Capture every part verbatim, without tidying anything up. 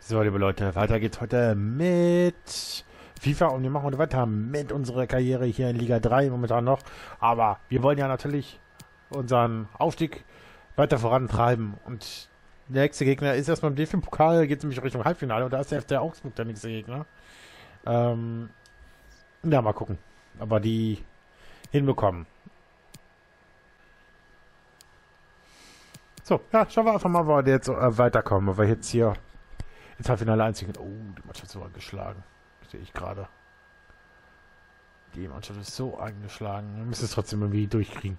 So, liebe Leute, weiter geht's heute mit FIFA und wir machen heute weiter mit unserer Karriere hier in Liga drei momentan noch. Aber wir wollen ja natürlich unseren Aufstieg weiter vorantreiben und der nächste Gegner ist erstmal im D F B-Pokal, geht nämlich Richtung Halbfinale und da ist der F C Augsburg der nächste Gegner. Ähm, ja, mal gucken, aber die hinbekommen. So, ja, schauen wir einfach mal, wo wir jetzt äh, weiterkommen, ob wir jetzt hier ins Halbfinale einziehen. Oh, die Mannschaft ist so angeschlagen. Sehe ich gerade. Die Mannschaft ist so angeschlagen. Wir müssen es trotzdem irgendwie durchkriegen.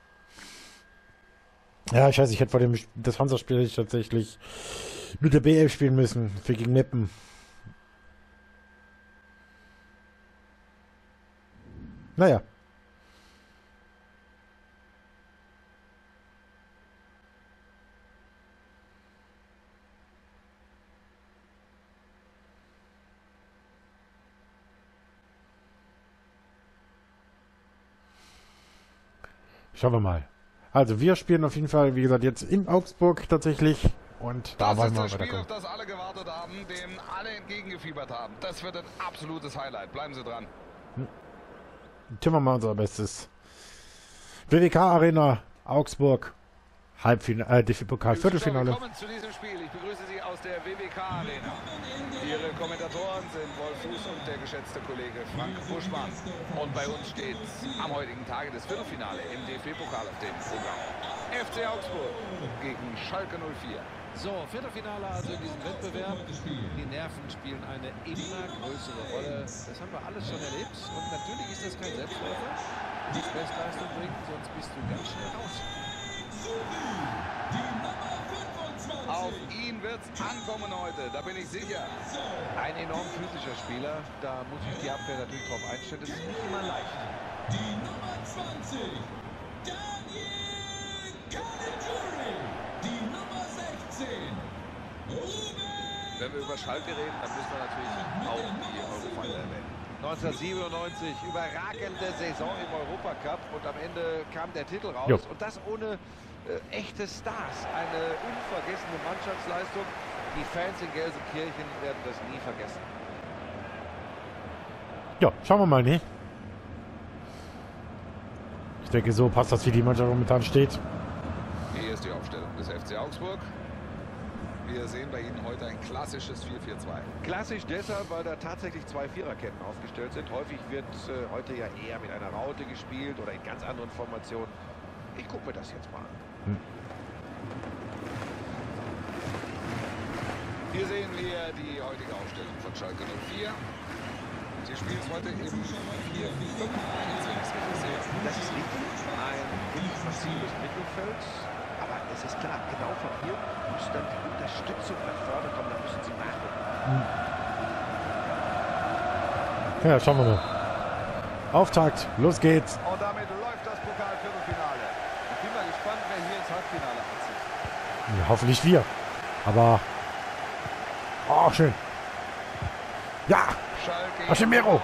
Ja, ich weiß, ich hätte vor dem das Hansa-Spiel tatsächlich mit der B elf spielen müssen. Für gegen Meppen. Naja. Schauen wir mal. Also wir spielen auf jeden Fall, wie gesagt, jetzt in Augsburg tatsächlich. Und da wollen wir das weiter Spiel, auf kommen. das alle gewartet haben, dem alle entgegengefiebert haben. Das wird ein absolutes Highlight. Bleiben Sie dran. Hm. Tun wir mal unser Bestes. W W K Arena, Augsburg, Halbfinale, äh, D F B-Pokal, Viertelfinale. Willkommen zu diesem Spiel. Ich begrüße Sie aus der W W K Arena. Ihre Kommentatoren sind Wolf Fuß und der geschätzte Kollege Frank Buschmann. Und bei uns steht am heutigen Tage das Viertelfinale im D F B-Pokal auf dem Programm. F C Augsburg gegen Schalke null vier. So, Viertelfinale also in diesem Wettbewerb. Die Nerven spielen eine immer größere Rolle. Das haben wir alles schon erlebt. Und natürlich ist das kein Selbstläufer. Du musst Bestleistung bringen, sonst bist du ganz schnell raus. Auf ihn wird's ankommen heute, da bin ich sicher. Ein enorm physischer Spieler. Da muss sich die Abwehr natürlich drauf einstellen. Das ist nicht immer leicht. Die Nummer zwanzig, Daniel Caligiuri. Die Nummer sechzehn, Ruben. Wenn wir über Schalke reden, dann müssen wir natürlich auch die Eurofighter erwähnen. neunzehnhundertsiebenundneunzig, überragende Saison im Europacup und am Ende kam der Titel raus. Jo. Und das ohne äh, echte Stars. Eine unvergessene Mannschaftsleistung. Die Fans in Gelsenkirchen werden das nie vergessen. Ja, schauen wir mal, ne? Ich denke, so passt das, wie die Mannschaft momentan steht. Hier ist die Aufstellung des F C Augsburg. Wir sehen bei Ihnen heute ein klassisches vier vier zwei. Klassisch deshalb, weil da tatsächlich zwei Viererketten aufgestellt sind. Häufig wird äh, heute ja eher mit einer Raute gespielt oder in ganz anderen Formationen. Ich gucke mir das jetzt mal an. Hm. Hier sehen wir die heutige Aufstellung von Schalke null vier. Sie spielen es heute im vier fünf eins. Das ist richtig. Ein wirklich massives Mittelfeld. Aber es ist klar, genau von hier muss dann die Unterstützung nach vorne kommen. Da müssen sie nachrücken. Ja, schauen wir mal. Auftakt, los geht's. Und damit läuft das Pokalviertelfinale. Ich bin mal gespannt, wer hier ins Halbfinale einzieht. Ja, hoffentlich wir. Aber... Oh, schön. Ja, Schalke Aschemero.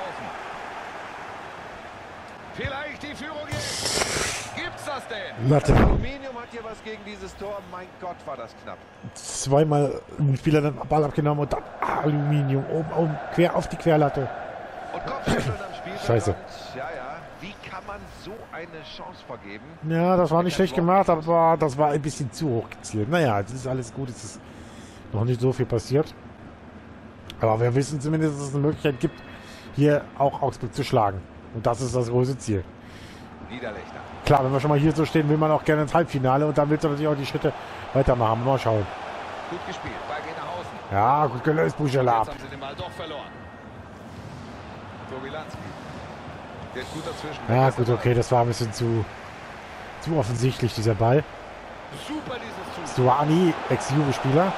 Vielleicht die Führung jetzt. Gibt's das denn? Latte. Aluminium hat hier was gegen dieses Tor. Mein Gott, war das knapp. Zweimal ein Spieler den Ball abgenommen und dann Aluminium oben, oben quer auf die Querlatte. Und Kopfschütteln am Spielfeld. Scheiße. Ja, ja. Wie kann man so eine Chance vergeben? Ja, das war nicht schlecht gemacht, aber das war ein bisschen zu hoch gezielt. Naja, es ist alles gut, es ist noch nicht so viel passiert. Aber wir wissen zumindest, dass es eine Möglichkeit gibt, hier auch Augsburg zu schlagen. Und das ist das große Ziel. Niederlechner. Klar, wenn wir schon mal hier so stehen, will man auch gerne ins Halbfinale und dann willst du natürlich auch die Schritte weitermachen. Mal schauen. Gut gespielt. Ball geht nach außen. Ja, gut gelöst, Bujalab. Jetzt haben sie den Ball doch verloren. Tobilanski. Der ist gut dazwischen. Ja, gut, okay, das war ein bisschen zu, zu offensichtlich, dieser Ball. Super dieses Zug. Stuani, Ex-Juve-Spieler.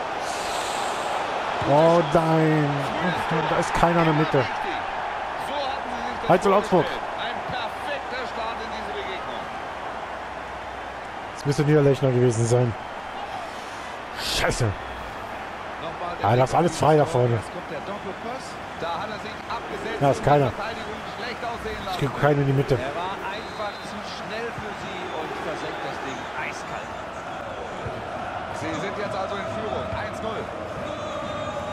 Oh nein, da ist keiner in der Mitte. So hatten sie sich das Halt zu Augsburg. vorgestellt. Ein perfekter Start in diese Begegnung. Das müsste Niederlechner gewesen sein. Scheiße. Nochmal Ja, das ist alles frei da vorne. Jetzt kommt der Doppelpass. Da hat er sich abgesetzt. Da ist und keiner. die Verteidigung schlecht aussehen Ich lassen. kriege keinen in die Mitte. Er war einfach zu schnell für sie und versenkt das Ding eiskalt. Sie sind jetzt also in Führung. eins null.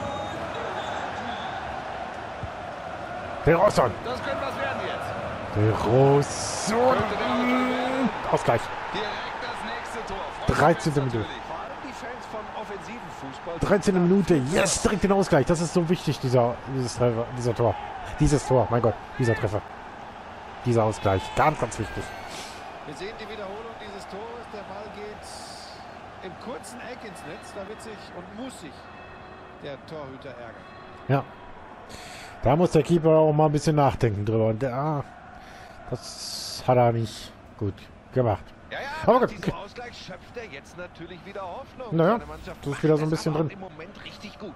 Der Rosson. Das könnte was werden jetzt. Der Rosson. Könnte der Ausgleich werden. Ausgleich. Direkt das nächste Tor. Freut dreizehnte uns Minute. natürlich. Vor allem die Fans vom offensiven Fußball. dreizehnte Minute. Yes, direkt den Ausgleich. Das ist so wichtig, dieser, dieses Treffer, dieser Tor. Dieses Tor, mein Gott, dieser Treffer. Dieser Ausgleich. Ganz, ganz wichtig. Wir sehen die Wiederholung dieses Tores. Der Ball geht im kurzen Eck ins Netz. Da wird sich und muss sich der Torhüter ärgern. Ja. Da muss der Keeper auch mal ein bisschen nachdenken drüber. Und der, das hat er nicht gut gemacht. Ja, ja, Aber mit gut, diesem okay. Ausgleich schöpft er jetzt natürlich wieder Hoffnung. Naja, Seine Mannschaft das ist macht wieder so ein es bisschen aber drin. im Moment richtig gut.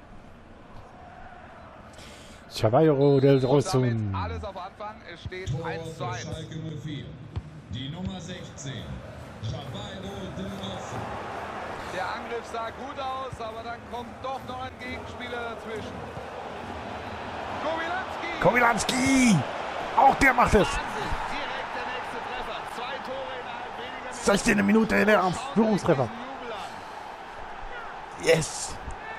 Chavayro del Und damit Rosson. alles auf Anfang. Es steht Tor eins zu für eins. Schalke null vier. Die Nummer sechzehn. Chavayro del Rossi. Der Angriff sah gut aus, aber dann kommt doch noch ein Gegenspieler dazwischen. Kowilanski! Kowilanski! Auch der macht es. Wahnsinn! Direkt der nächste Treffer. Zwei Tore innerhalb weniger Minuten. sechzehnte Minute der Schaut Führungstreffer. euch diesen Jubel an. Yes!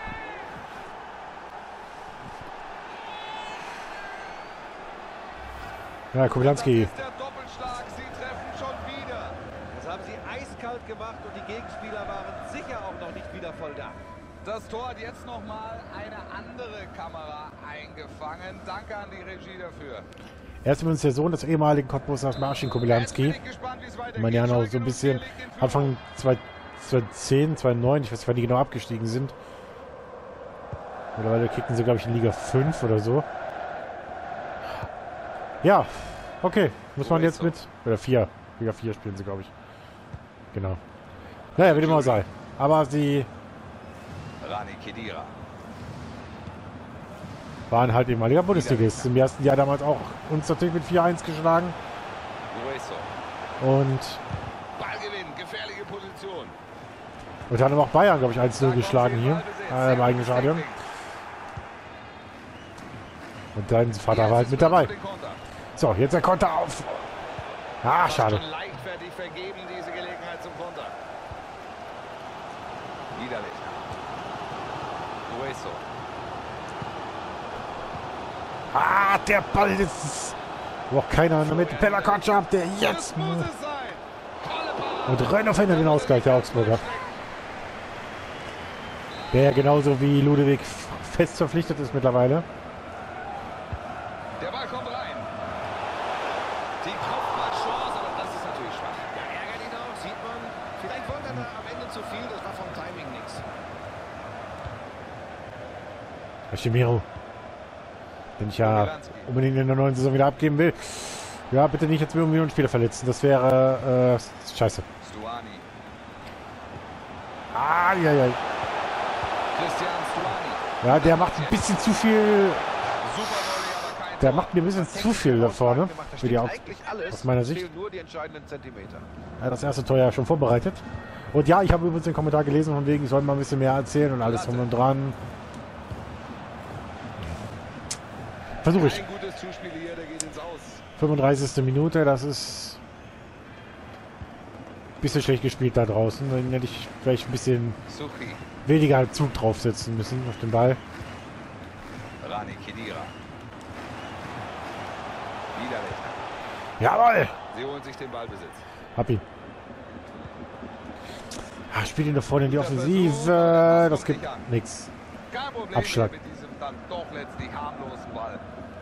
Ja, Kowilanski. Das ist der Doppelschlag. Sie treffen schon wieder. Das haben sie eiskalt gemacht und die Gegenspieler waren sicher auch noch nicht wieder voll da. Das Tor hat jetzt nochmal eine andere Kamera eingefangen. Danke an die Regie dafür. Er ist übrigens der Sohn des ehemaligen Cottbusers Marcin Jetzt Kowilanski. bin ich gespannt, wie es weitergeht. Ich meine, ja noch Schalke so ein null bisschen vier liegt in Führung. Anfang zweitausendzehn, zweitausendneun, ich weiß nicht, wann die genau abgestiegen sind. Mittlerweile kicken sie, glaube ich, in Liga fünf oder so. Ja, okay. Muss man jetzt mit. Oder vier. Liga vier spielen sie, glaube ich. Genau. Naja, wie dem auch sei. Aber sie Rani Khedira. waren halt ehemaliger Bundesligist. Im ersten Jahr damals auch uns natürlich mit vier eins geschlagen. Grueso. Und Ballgewinn, gefährliche Position. und dann haben auch Bayern, glaube ich, eins null geschlagen hier. Äh, Im eigenen Stadion. Und dein Vater war halt mit dabei. So, jetzt der Konter auf. Ah, schade. Schon leichtfertig vergeben, diese Gelegenheit zum Konter. Widerlich. Grueso. Ah, der Ball ist. Wo auch keiner mit Pella Kotschab, der jetzt. Das muss es sein. Tolle Parade. Und Rönner findet den Ausgleich, der Augsburger. Der genauso wie Ludewig fest verpflichtet ist mittlerweile. Der Ball kommt rein. Die Kopfballchance, aber das ist natürlich schwach. Ja, ärgert ihn auch, sieht man. Vielleicht wollte er da am Ende zu viel, das war vom Timing nichts. Hashimiro. Den ich ja unbedingt in der neuen Saison wieder abgeben will. Ja, bitte nicht jetzt irgendwie einen Spieler verletzen. Das wäre äh, scheiße. Stuani. Ah, ja, ja. Christian Stuani. Ja, der macht ein bisschen zu viel. Super Volley, aber kein Der Tor. macht mir ein bisschen zu viel da vorne. Für die Augs eigentlich alles. aus meiner Es Sicht. fehlen nur die entscheidenden Zentimeter. Er hat das erste Tor ja schon vorbereitet. Und ja, ich habe übrigens den Kommentar gelesen, von wegen, ich soll mal ein bisschen mehr erzählen und alles drum und dran. Versuche ich. Ein gutes Zuspiel hier, der geht ins Aus. fünfunddreißigste Minute, das ist ein bisschen schlecht gespielt da draußen. Dann hätte ich vielleicht ein bisschen Suchi. weniger Zug draufsetzen müssen auf den Ball. Rani Khedira. Widerlich. Jawohl! Sie holen sich den Ballbesitz. Hab ihn. Ah, spielt ihn da vorne in die Offensive. Das gibt nichts. Kein Problem Abschlag. mit diesem dann doch letztlich harmlosen Ball.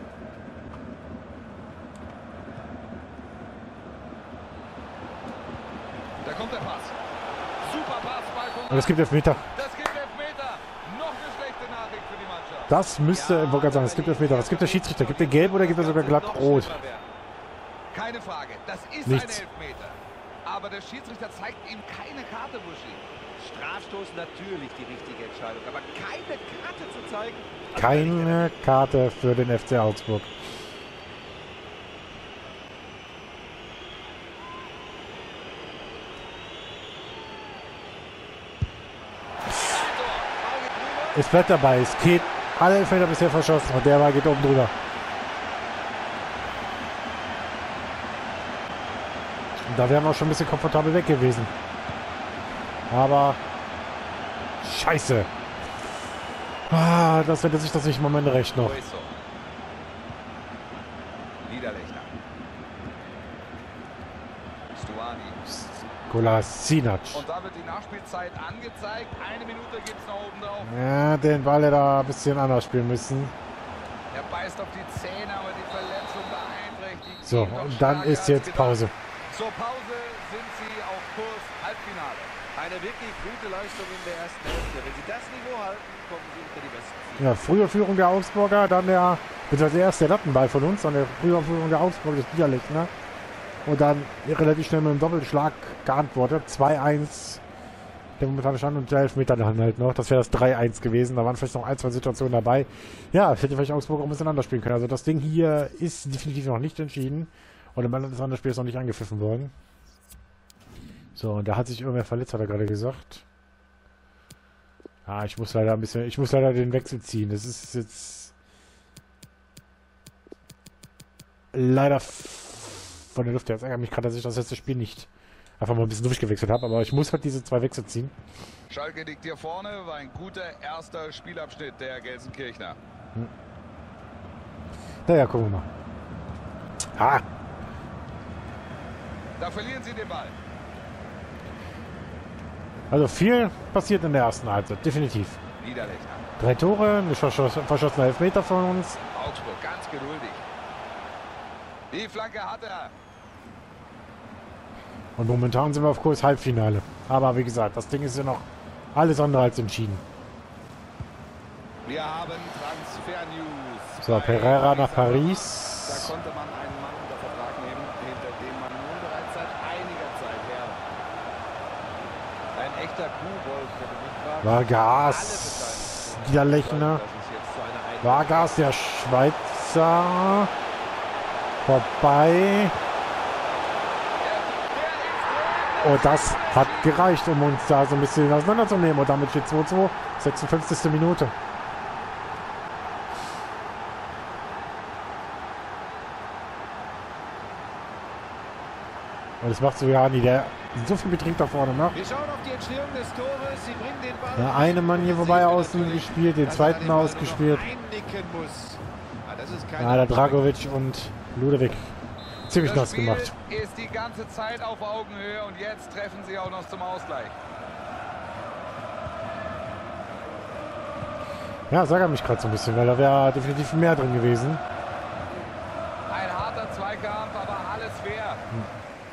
Da kommt der Pass. Super Pass, Ball kommt Und es gibt Elfmeter. Das gibt Elfmeter. Noch eine schlechte Nachricht für die Mannschaft. Das müsste, ich wollte gerade sagen, es gibt Elfmeter. Was gibt der Schiedsrichter? Gibt er gelb oder gibt er sogar glatt rot? Keine Frage, das ist Nichts. ein Elfmeter. Aber der Schiedsrichter zeigt ihm keine Karte, Buschi. Strafstoß natürlich die richtige Entscheidung, aber keine Karte zu zeigen. Keine Karte für den F C Augsburg. Es bleibt dabei. Es geht alle Elfmeter bisher verschossen und der Ball geht oben drüber. Und da wären wir auch schon ein bisschen komfortabel weg gewesen. Aber scheiße. Ah, das hätte sich das nicht im Moment recht noch. Grueso. Niederlechner. Stuani. Kolasinac. Und da wird die Nachspielzeit angezeigt. Eine Minute gibt es noch oben drauf. Ja, den Ball hätte er ein bisschen anders spielen müssen. Er beißt auf die Zähne, aber die Verletzung beeinträchtigt. So, ihn doch und dann stärker ist als jetzt gedacht. Pause. Zur Pause sind sie auf Kurs Halbfinale. Eine wirklich gute Leistung in der ersten Hälfte. Wenn sie das Niveau halten, kommen sie unter die besten vier. Ja, frühe Führung der Augsburger, dann der, beziehungsweise erst der Lattenball von uns, dann der frühe Führung der Augsburger des Niederlechner. Und dann relativ schnell mit einem Doppelschlag geantwortet. zwei eins der momentane Stand und der Elfmeter dann halt noch. Das wäre das drei eins gewesen. Da waren vielleicht noch ein, zwei Situationen dabei. Ja, hätte vielleicht Augsburg auch ein bisschen anders spielen können. Also das Ding hier ist definitiv noch nicht entschieden. Und im anderen das andere Spiel ist noch nicht angepfiffen worden. So, und da hat sich irgendwer verletzt, hat er gerade gesagt. Ah, ich muss leider ein bisschen, ich muss leider den Wechsel ziehen. Das ist jetzt leider von der Luft her. Das ärgert mich gerade, dass ich das letzte Spiel nicht einfach mal ein bisschen durchgewechselt habe. Aber ich muss halt diese zwei Wechsel ziehen. Schalke liegt hier vorne, war ein guter erster Spielabschnitt der Gelsenkirchner. Hm. Naja, gucken wir mal. Ah, Da verlieren sie den Ball. also viel passiert in der ersten Halbzeit, definitiv. Niederlechner. Drei Tore, ein verschoss, verschossener Elfmeter von uns. Augsburg ganz geduldig. Die Flanke hat er. Und momentan sind wir auf Kurs Halbfinale. Aber wie gesagt, das Ding ist ja noch alles andere als entschieden. Wir haben Transfer-News. So, Pereira nach Paris. Da konnte man einen Mann unter Vertrag nehmen, hinter dem man nun bereits seit einiger Zeit her ein echter Kuhwolf, der beliebt war. Vargas, Niederlechner. Das ist jetzt so eine Einheit. Vargas, der Schweizer. Vorbei. Und das hat gereicht, um uns da so ein bisschen auseinanderzunehmen. Und damit steht zwei zwei, sechsundfünfzigste Minute. Und das macht Stuani, der so viel Betrieb da vorne macht. Wir schauen auf die Entstehung des Tores. Sie bringen den Ball. Der eine Mann hier vorbei außen gespielt, den dass er zweiten den Ball nur noch ausgespielt. einnicken muss. Ah, das ist kein Ja, der Dragovic und Ludewig. Ziemlich Das nass Spiel gemacht. ist die ganze Zeit auf Augenhöhe und jetzt treffen sie auch noch zum Ausgleich. Ja, das ärgert mich gerade so ein bisschen, weil da wäre definitiv mehr drin gewesen. Ein harter Zweikampf, aber alles fair. Hm.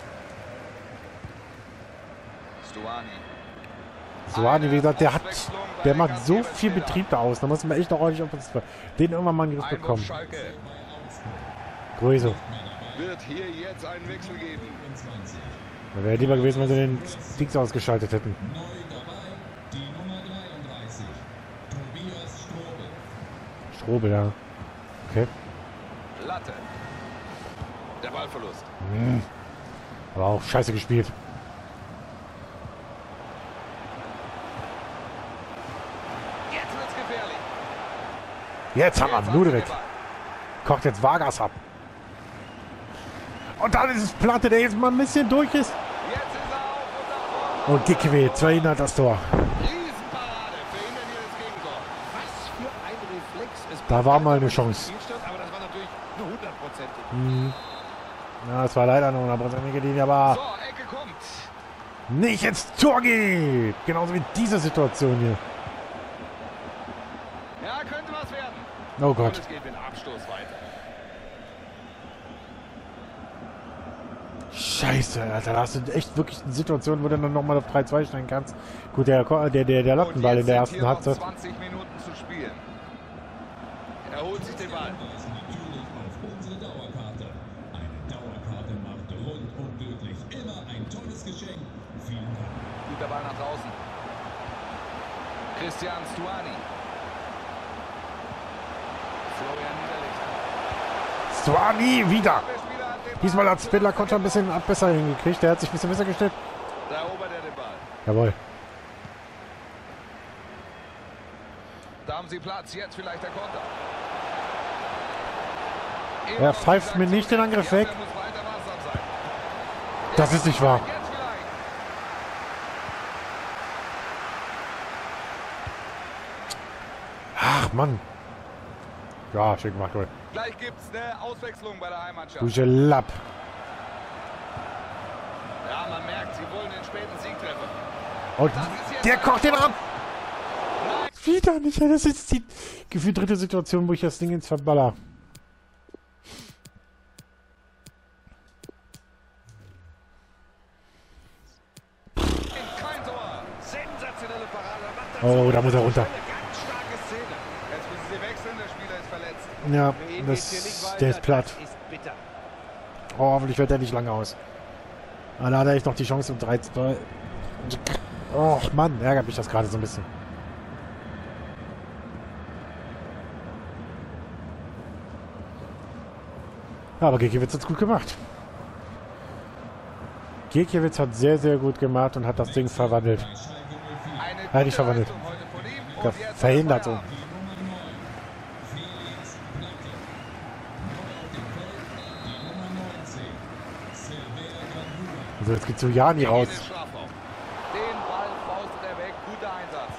Stuani. Stuani, wie gesagt, der hat, der macht so viel Betrieb da aus. Da muss man echt noch ordentlich auf uns den irgendwann mal in den Griff Einwurf bekommen. Schalke. Größe. Wird hier jetzt einen Wechsel geben. Da wäre lieber gewesen, wenn sie den Dings ausgeschaltet hätten. Neu dabei die Nummer dreiunddreißig, Tobias Strobel. Strobel, ja. Okay. Latte. Der Ballverlust. Hm. Aber auch scheiße gespielt. Jetzt wird's gefährlich. Jetzt haben Jetzt wir haben Ludewig. sie den Ball. Kocht jetzt Vargas ab. Und dann ist es Platte, der jetzt mal ein bisschen durch ist. Jetzt ist er auf und Und Gickeweh verhindert das Tor. Riesenparade. Verhindern hier das Gegentor. Was für ein Reflex. Es Da war mal eine bleibt Chance. Spielstand, aber das war natürlich nur hundertprozentig. Hm. Ja, es war leider eine hundertprozentige Linie, aber So, Ecke kommt. nicht ins Tor geht. Genauso wie diese Situation hier. Ja, könnte was werden. Oh Und Gott. es geht mit Abstoß weiter. Scheiße, Alter. Da hast du echt wirklich eine Situation, wo du dann nochmal auf drei zwei stellen kannst. Gut, der, der, der, der Lattenball Und in der jetzt ersten sind hier noch Halbzeit. zwanzig Minuten zu spielen. Er holt sich den Ball. Hinweis natürlich auf unsere Dauerkarte. Eine Dauerkarte macht rund und glücklich. Immer ein tolles Geschenk. Vielen Dank. Guter Ball nach draußen. Christian Stuani. Florian Niederlechner. Stuani wieder. Abwehrspieler hat den Ball. Diesmal hat Spindler Konter ein bisschen besser hingekriegt. Der hat sich ein bisschen besser gestellt. Da erobert er den Ball. Jawohl. Da haben sie Platz. Jetzt vielleicht der Konter. Er pfeift mir nicht den Angriff weg. Er muss weiter wachsam sein. Das ist nicht wahr. Jetzt vielleicht. Ach, Mann. Ja, schön gemacht, wohl. Gleich gibt es eine Auswechslung bei der Heimmannschaft. Bujelab. Ja, man merkt, sie wollen den späten Sieg treffen. Und der kocht den ab. Wieder nicht. Das ist die gefühlt dritte Situation, wo ich das Ding ins Verballer. Kein Tor. Sensationelle Parade. Macht das Oh, da muss er runter. eine ganz starke Szene. Jetzt müssen sie wechseln, der Spieler ist verletzt. Ja, Für ihn geht's hier nicht das, weiter. der ist platt. Das ist bitter. Oh, hoffentlich fällt er nicht lange aus. Ah, da hat er echt noch die Chance um drei zu zwei. Oh, Mann, ärgert mich das gerade so ein bisschen. Ja, aber Gikiewicz hat es gut gemacht. Gikiewicz hat sehr, sehr gut gemacht und hat das Ding verwandelt. Eine Ja, nicht gute verwandelt. Leistung heute von ihm. Und Ja, jetzt verhindert so. Feierabend. Also jetzt geht Giuliani raus. In den Strafraum. Den Ball faustet er weg. Guter Einsatz.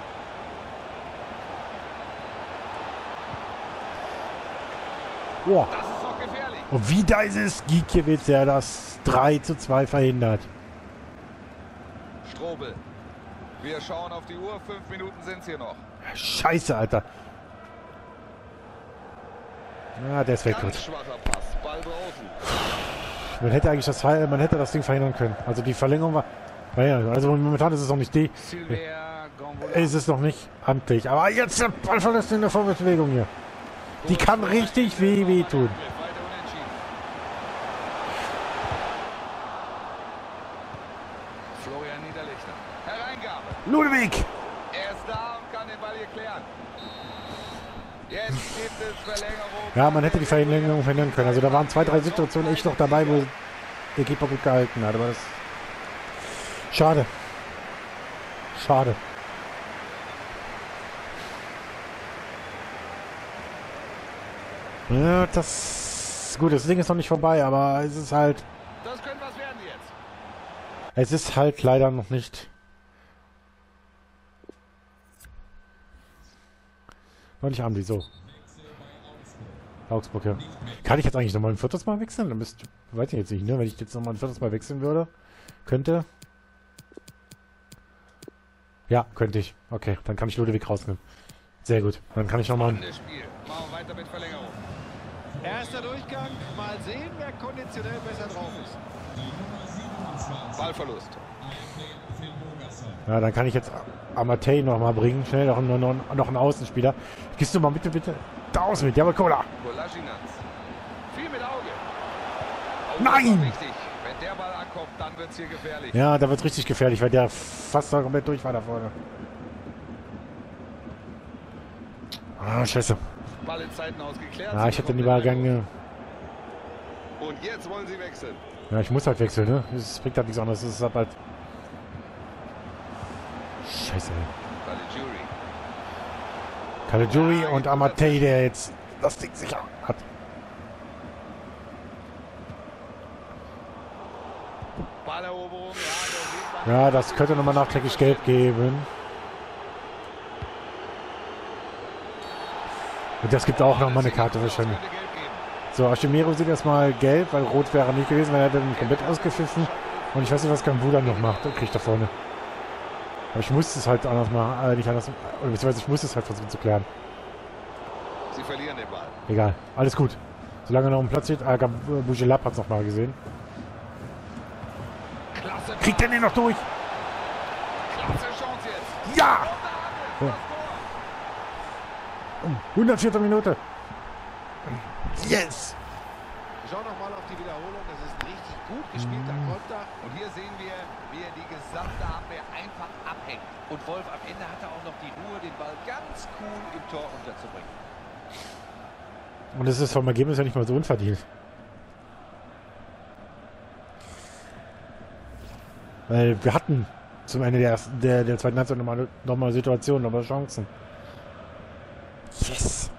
Boah. Das ist doch gefährlich. Und wieder ist es Gikiewicz, der das drei zu zwei verhindert. Strobel. Wir schauen auf die Uhr. Fünf Minuten sind es hier noch. Scheiße, Alter. Ja, der ist weg. Ganz Gut. schwacher Pass. Ball draußen. Man hätte eigentlich das, man hätte das Ding verhindern können. Also die Verlängerung war... Naja, also momentan ist es noch nicht die. Silver Gonvola. Ist es noch nicht amtlich. Aber jetzt der Ball verlässt in der Vorwärtsbewegung hier. Die kann richtig weh wehtun. Weiter unentschieden. Florian Niederlichter. Hereingabe. Ludwig! Er ist da und kann den Ball hier klären. Jetzt gibt es Verlängerung. Ja, man hätte die Verlängerung verhindern können. Also da waren zwei, drei Situationen echt noch dabei, wo der Keeper gut gehalten hat. Aber das... Schade. Schade. Ja, das... Gut, das Ding ist noch nicht vorbei, aber es ist halt... Das könnte was werden jetzt. Es ist halt leider noch nicht... Noch nicht amtlich, so. Augsburg, ja. Kann ich jetzt eigentlich nochmal ein viertes Mal wechseln? Dann müsst, weiß ich jetzt nicht, ne? Wenn ich jetzt nochmal ein viertes Mal wechseln würde, könnte... Ja, könnte ich. Okay, dann kann ich Ludwig rausnehmen. Sehr gut. Dann kann ich nochmal... Das Spiel. Machen wir weiter mit Verlängerung. Erster Durchgang. Mal sehen, wer konditionell besser drauf ist. Ballverlust. Ja, dann kann ich jetzt Amatei nochmal bringen. Schnell noch, noch, noch einen Außenspieler. Gehst du mal bitte, bitte da aus mit. Jawohl, Cola. Kolasinac. Viel mit Auge. Oh, Nein! das war wichtig. Wenn der Ball ankommt, dann wird es hier gefährlich. Ja, da wird es richtig gefährlich, weil der fast da komplett durch war da vorne. Ah, scheiße. Ball in Zeiten ausgeklärt. Ja, ich hätte den Übergang... Und jetzt wollen sie wechseln. Ja, ich muss halt wechseln, ne? Das bringt halt nichts anderes. Das ist halt... Scheiße, ey. Caligiuri. Caligiuri und Amatei, der jetzt das Ding sicher hat. Balleroberung. Ja, da sieht man. Ja, das könnte nochmal nachträglich gelb geben. Und das gibt auch nochmal eine Karte wahrscheinlich. Könnte gelb geben. So, Aschimero sieht erstmal gelb, weil rot wäre nicht gewesen, weil er dann komplett ausgepfiffen. Und ich weiß nicht, was Gambuda noch macht. Der kriegt da vorne. Aber ich muss es halt anders machen, äh, nicht anders, oder beziehungsweise ich muss es halt versuchen zu klären. Sie verlieren den Ball. Egal, alles gut. Solange er noch im Platz steht, äh, Bujelab hat es nochmal gesehen. Klasse. Kriegt er den noch durch? Klasse Chance jetzt. Ja! Ja. hundertvierte Minute. Yes! Schau nochmal auf die Wiederholung. Das ist ein richtig gut gespielter Konter. Und hier sehen wir, wie er die gesamte Abwehr einfach abhängt. Und Wolf, am Ende hat er auch noch die Ruhe, den Ball ganz cool im Tor unterzubringen. Und es ist vom Ergebnis ja nicht mal so unverdient. Weil wir hatten zum Ende der, ersten, der, der zweiten Halbzeit nochmal noch mal Situationen, aber Chancen. Yes!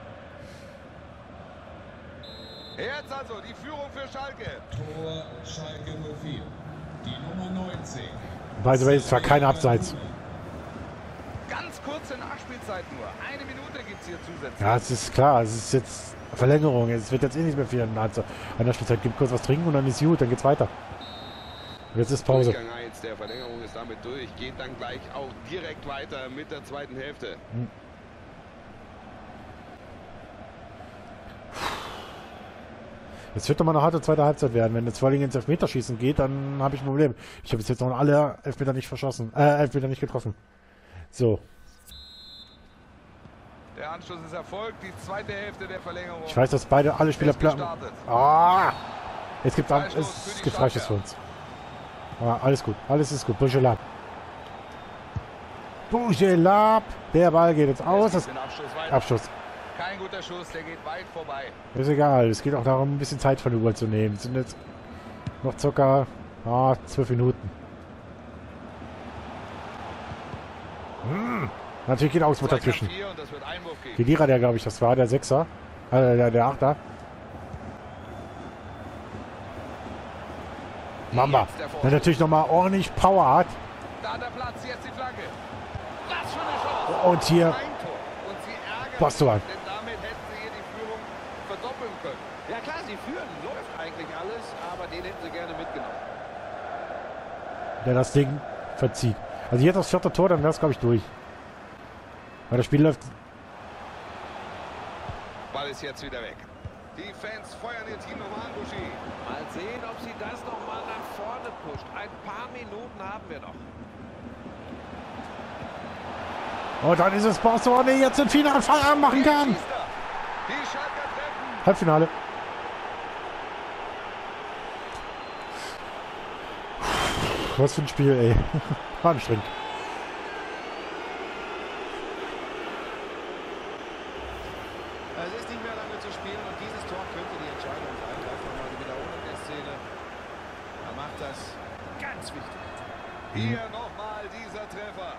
Jetzt also die Führung für Schalke. Tor Schalke null vier. Die Nummer neunzehn. By the way, es war kein Abseits. Ganz kurze Nachspielzeit. Nachspielzeit nur. Eine Minute gibt es hier zusätzlich. Ja, es ist klar. Es ist jetzt Verlängerung. Es wird jetzt eh nicht mehr viel an der Spielzeit. Gibt kurz was trinken und dann ist gut. Dann geht's weiter. Und jetzt ist Pause. Durchgang eins der Verlängerung ist damit durch. Geht dann gleich auch direkt weiter mit der zweiten Hälfte. Hm. Es wird doch mal eine harte zweite Halbzeit werden. Wenn jetzt vor allem ins Elfmeterschießen geht, dann habe ich ein Problem. Ich habe jetzt noch alle Elfmeter nicht verschossen. Äh, Elfmeter nicht getroffen. So. Der Anschluss ist erfolgt. Die zweite Hälfte der Verlängerung. Ich weiß, dass beide alle Spieler planen. Ah! Jetzt gibt es es gibt Freistoß für uns. Ah, alles gut. Alles ist gut. Bougelab. Bougelab. Der Ball geht jetzt aus. Das Abschluss. Kein guter Schuss, der geht weit vorbei. Ist egal. Es geht auch darum, ein bisschen Zeit von der Uhr zu nehmen. Es sind jetzt noch circa ah, zwölf Minuten. Hm. Natürlich geht Augsburg dazwischen. Kedira, der glaube ich, das war der Sechser. Äh, der, der Achter. Mamba, der natürlich nochmal ordentlich Power hat. Da der Platz, jetzt die Flanke. Was für eine Chance. Und hier Und sie ärgern Bastoan. sich, denn damit hätten sie hier die Führung verdoppeln können. Ja klar, sie führen, läuft eigentlich alles, aber den hätten sie gerne mitgenommen. Der das Ding verzieht. Also jetzt das vierte Tor, dann wäre es glaube ich durch. Weil das Spiel läuft. Ball ist jetzt wieder weg. Die Fans feuern ihr Team nochmal an, Buschi. Mal sehen, ob sie das noch mal nach vorne pusht. Ein paar Minuten haben wir noch. Und dann ist es Bastoan, der jetzt den finalen Feierabend machen kann. Die Schalker treffen. Halbfinale. Was für ein Spiel, ey. War anstrengend. Es ist nicht mehr lange zu spielen und dieses Tor könnte die Entscheidung sein. Gleich nochmal die Wiederholung der Szene. Er macht das ganz wichtig. Hier nochmal dieser Treffer.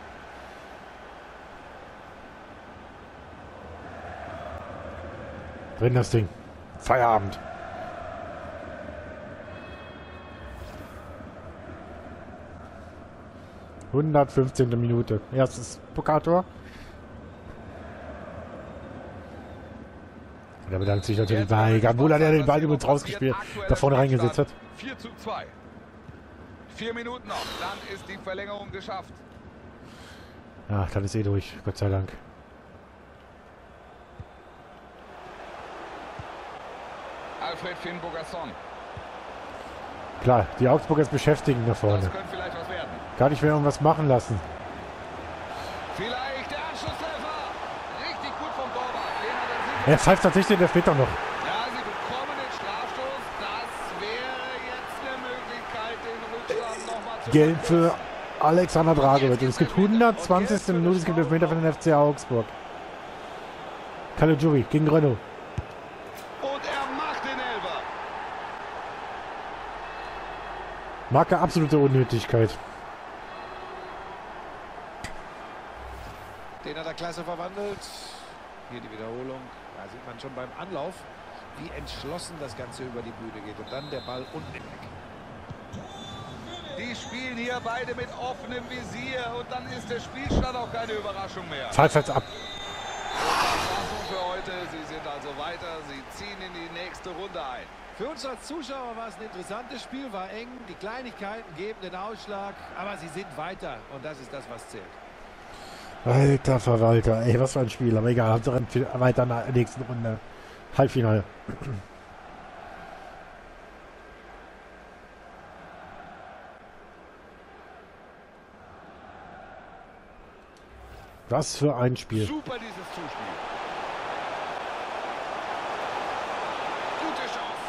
Drin das Ding. Feierabend. hundertfünfzehnte Minute. Erstes Pokaltor. Und er bedankt sich natürlich bei Gambula, der den Ball übrigens rausgespielt, da vorne reingesetzt hat. vier zu zwei. Vier Minuten noch, dann ist die Verlängerung geschafft. Ja, dann ist eh durch, Gott sei Dank. Alfred Finn-Bogasson. Klar, die Augsburgers beschäftigen da vorne. Das könnte vielleicht was werden. Gar nicht mehr irgendwas machen lassen. Vielleicht der Anschlusstreffer. Richtig gut vom Torwart. Den hat er sich- Er pfeift tatsächlich den Elfmeter noch. Ja, sie bekommen den Strafstoß. Das wäre jetzt eine Möglichkeit, den Rückstand nochmal zu Gelb für Alexander Dragovic. Und es gibt hundertzwanzigste Minute, es gibt Elfmeter für den F C Augsburg. Caligiuri gegen Renault. Und er macht den Elfer. Marke absolute Unnötigkeit. Den hat er klasse verwandelt. Hier die Wiederholung. Da sieht man schon beim Anlauf, wie entschlossen das Ganze über die Bühne geht. Und dann der Ball unten im Eck. Die spielen hier beide mit offenem Visier. Und dann ist der Spielstand auch keine Überraschung mehr. Pfeift jetzt ab. Verfassung für heute. Sie sind also weiter. Sie ziehen in die nächste Runde ein. Für uns als Zuschauer war es ein interessantes Spiel, war eng. Die Kleinigkeiten geben den Ausschlag, aber sie sind weiter. Und das ist das, was zählt. Alter Verwalter, ey, was für ein Spiel. Aber egal, Hauptsache weiter in der nächsten Runde. Halbfinale. Was für ein Spiel. Super dieses Zuspiel. Gute Chance.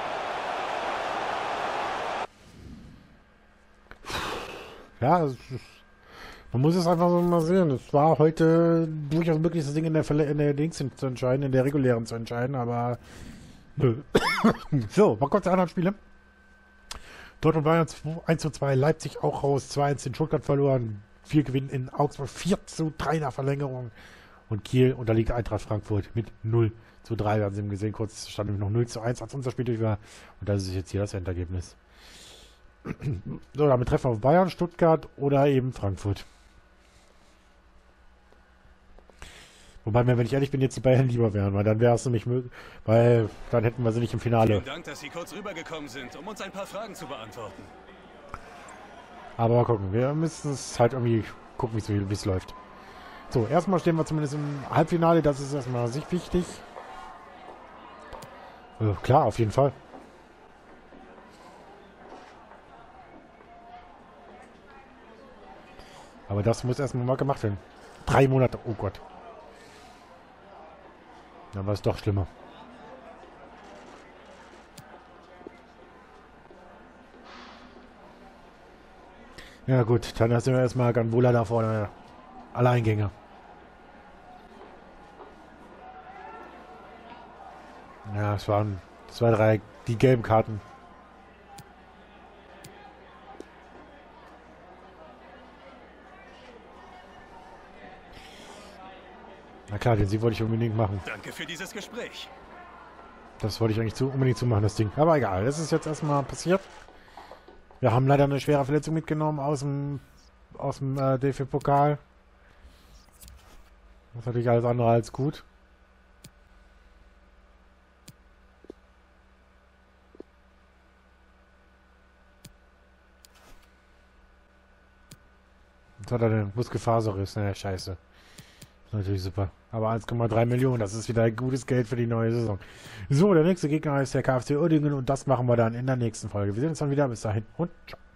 Ja, es ist, man muss es einfach so mal sehen. Es war heute durchaus möglich, das Ding in der, Verle in der Dings zu entscheiden, in der regulären zu entscheiden, aber nö. So, mal kurz die anderen Spiele. Dortmund Bayern eins zu zwei, Leipzig auch raus, zwei eins in Stuttgart verloren, vier Gewinn in Augsburg, vier zu drei in der Verlängerung und Kiel unterliegt Eintracht Frankfurt mit null zu drei. Wir haben es eben gesehen, kurz stand nämlich noch null zu eins, als unser Spiel durch war und das ist jetzt hier das Endergebnis. So, damit treffen wir auf Bayern, Stuttgart oder eben Frankfurt. Wobei mir, wenn ich ehrlich bin, jetzt die Bayern lieber wären, weil dann wäre es nämlich möglich, weil dann hätten wir sie nicht im Finale. Vielen Dank, dass Sie kurz rübergekommen sind, um uns ein paar Fragen zu beantworten. Aber mal gucken, wir müssen es halt irgendwie gucken, wie es läuft. So, erstmal stehen wir zumindest im Halbfinale, das ist erstmal sich wichtig. Äh, klar, auf jeden Fall. Aber das muss erstmal mal gemacht werden. Drei Monate, oh Gott. Dann war es doch schlimmer. Ja gut, dann lassen wir erstmal Ganvola da vorne. Alleingänger. Ja, es waren zwei, drei, die gelben Karten. Na klar, den Sieg wollte ich unbedingt machen. Danke für dieses Gespräch. Das wollte ich eigentlich zu, unbedingt zu machen, das Ding. Aber egal, das ist jetzt erstmal passiert. Wir haben leider eine schwere Verletzung mitgenommen aus dem, aus dem äh, D F B-Pokal. Das ist natürlich alles andere als gut. Jetzt hat er den Muskelfaserriss. Naja, scheiße. Das ist natürlich super. Aber eins Komma drei Millionen, das ist wieder gutes Geld für die neue Saison. So, der nächste Gegner ist der K F C Uerdingen und das machen wir dann in der nächsten Folge. Wir sehen uns dann wieder. Bis dahin und ciao.